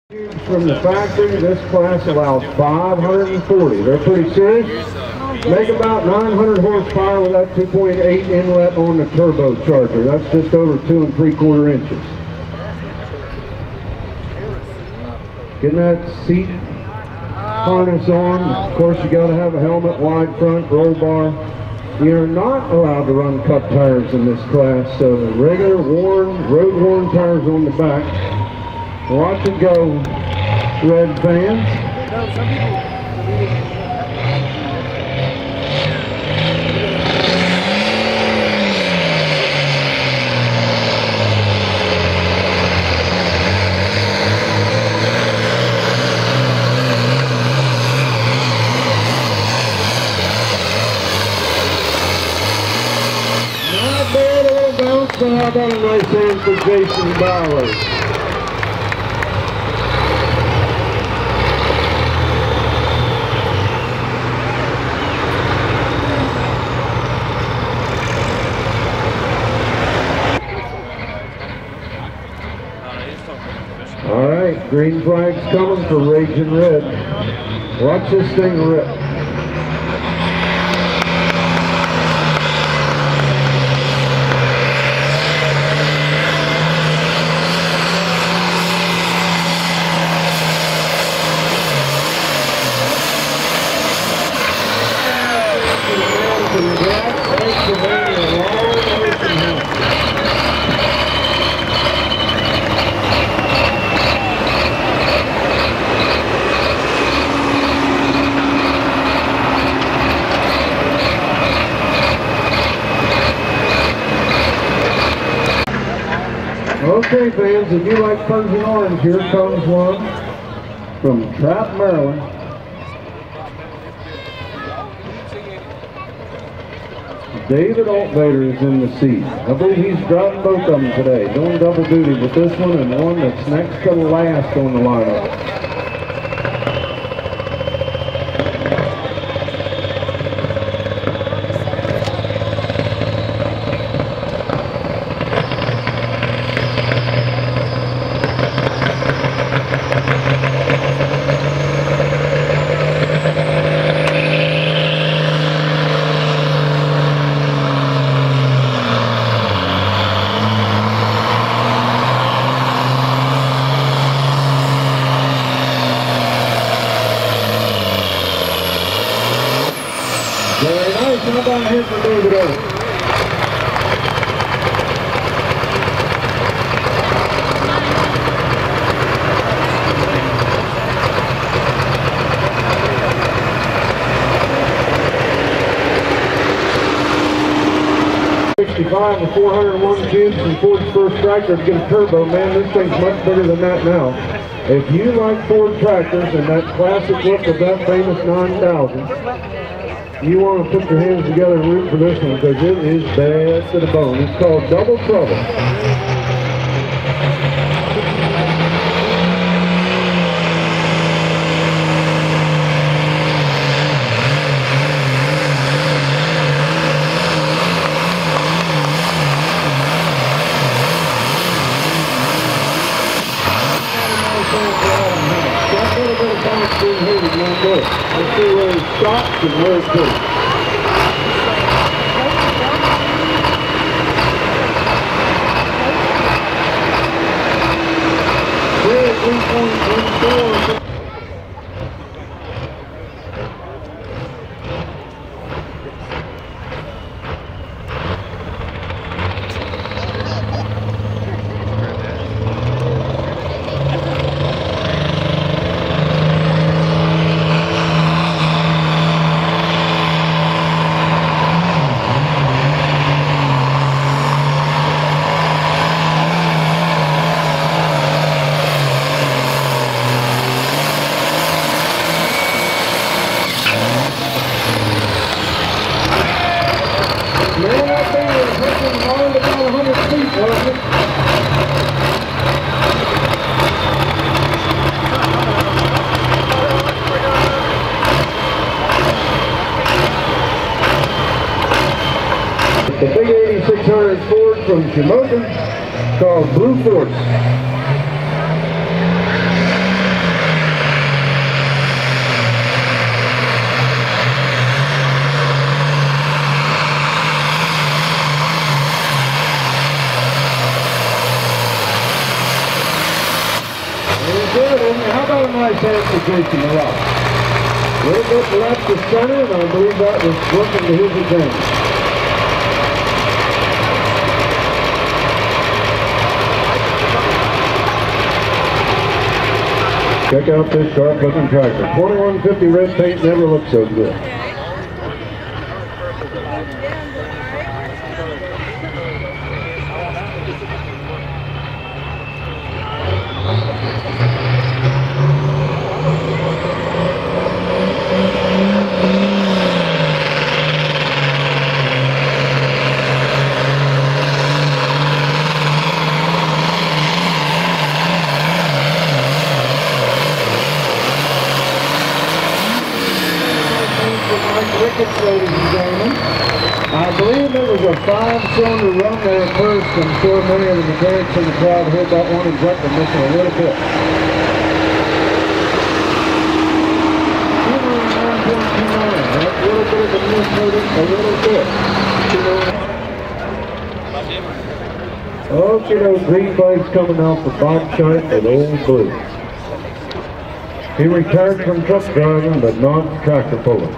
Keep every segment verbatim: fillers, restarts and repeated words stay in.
From the factory, this class allows five hundred forty. They're pretty serious. Make about nine hundred horsepower with that two point eight inlet on the turbocharger. That's just over two and three quarter inches. Getting that seat harness on. Of course, you got to have a helmet, wide front, roll bar. You're not allowed to run cup tires in this class, so regular worn, road worn tires on the back. Watch it go, red fans. Not bad, a little bounce, but how about a nice hand for Jason Bowers? All right, green flag's coming for Raging Red. Watch this thing rip. Okay, fans, if you like Persian Orange, here comes one from Trap, Maryland. David Altvader is in the seat. I believe he's driving both of them today, doing double duty with this one and one that's next to last on the lineup. Very nice. How about a hit for David Oak? sixty-five with four hundred one cubes and Ford's first tractor to get a turbo. Man, this thing's much bigger than that now. If you like Ford tractors and that classic look of that famous nine thousand, you want to put your hands together and root for this one because it is bad to the bone. It's called Double Trouble. Let's see where it stops and where it goes. three point one four. The big eighty-six hundred Ford from Shamokin called Blue Force. nice hand for Jason the Rock. A little bit left to center, and I believe that was working to his advantage. Check out this sharp-looking tractor. twenty-one fifty red paint never looked so good. Ladies and gentlemen, I believe it was a five-cylinder run there at first. I'm sure many of the mechanics in the crowd heard that one and jumped and missing a little bit. That little bit of the miss hurt it a little bit. Okay, those green flags coming off the box shite at Old Blue. He retired from truck driving, but not tractor pulling.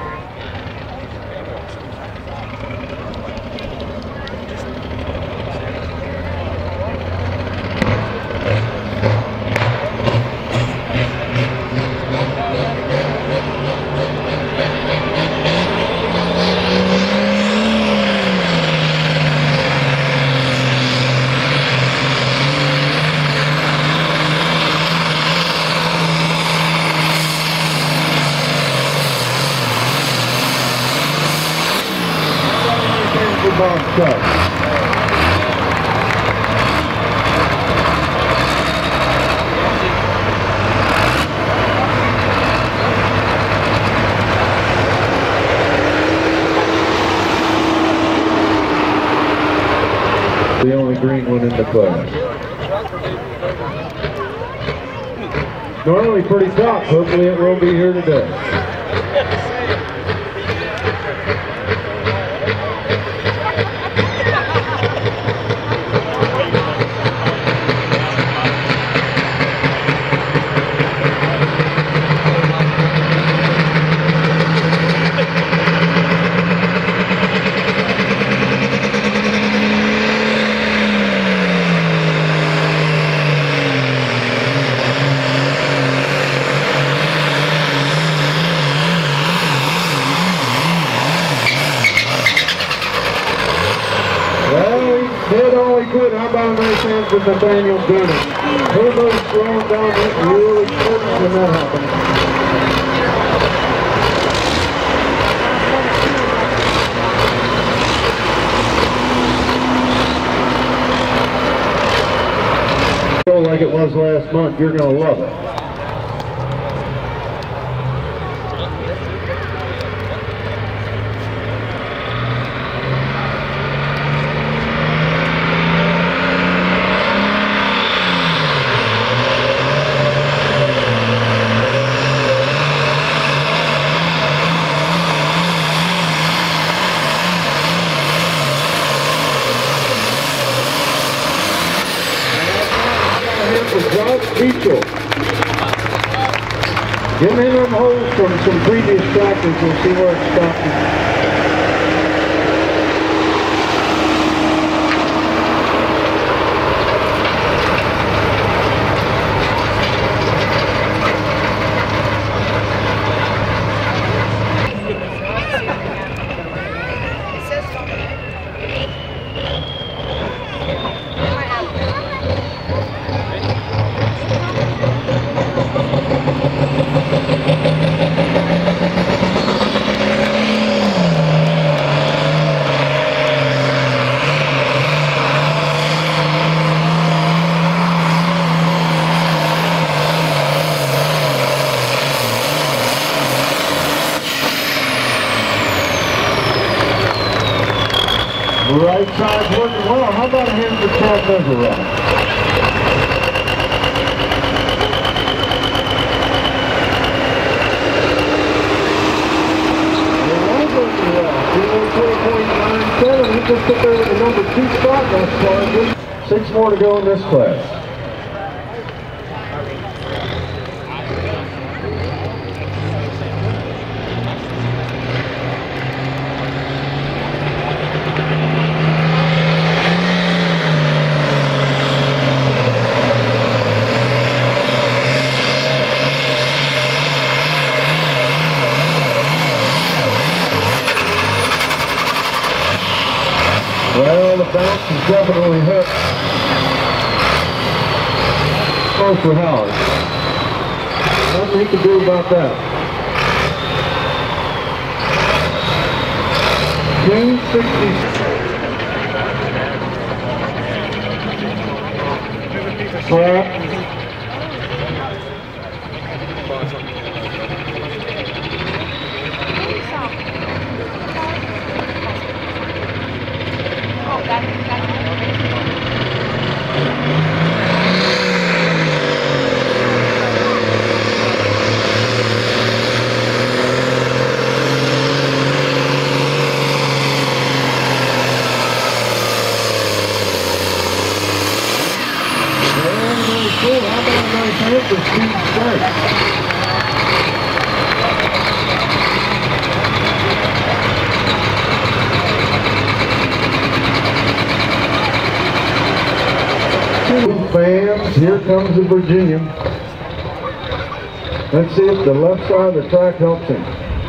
Box cut. The only green one in the class. Normally pretty tough. Hopefully it will be here today. Good. How about a nice hand for Nathaniel Gunner? Turbo's throwing down it really good when that happened. Like it was last month, you're going to love it. Give me them holes from some previous tractors, we'll see where it's stopping. Right side's working well. How about a hand for Chad Meserow? It was working well. four point nine seven. He just took over the number two spot thus far. Six more to go in this class. Well, the bounce is definitely hit. Close for Howard. Nothing he can do about that. two sixty-six. Four. Cool. How about a nice hit for Steve Stark? Two fans, here comes the Virginia. Let's see if the left side of the track helps him.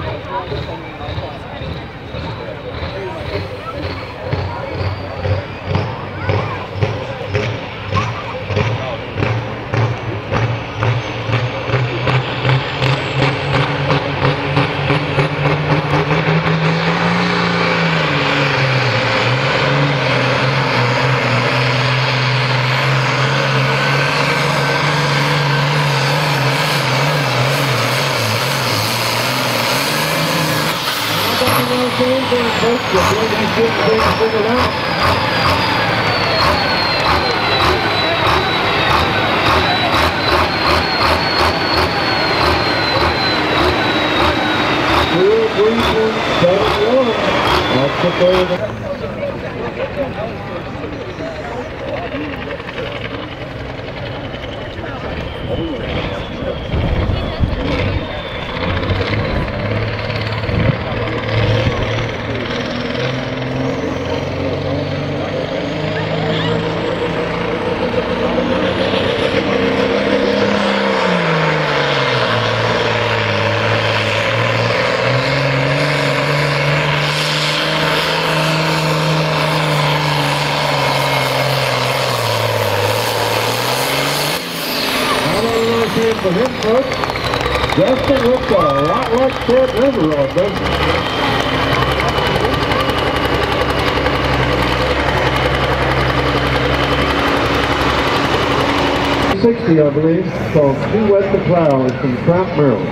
For him, folks, Justin looks a lot like Ted Riverrod, doesn't he? sixty, I believe, called Too Wet to Plow. It's from Trap, Maryland.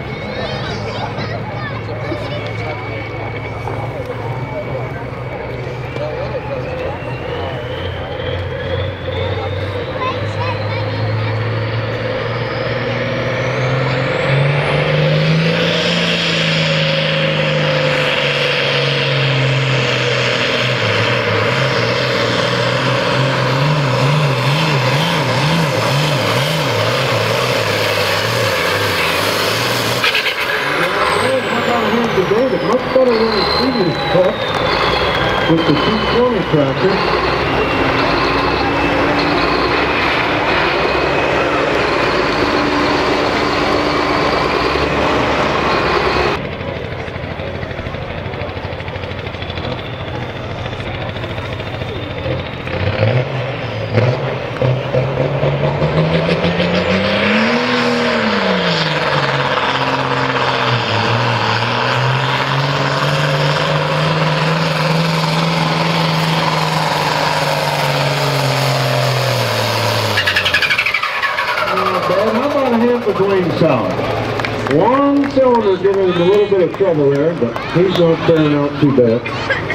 Much better than his previous truck with the two twenty tractor. Between sound. One cylinder giving him a little bit of trouble there, but he's not turning out too bad.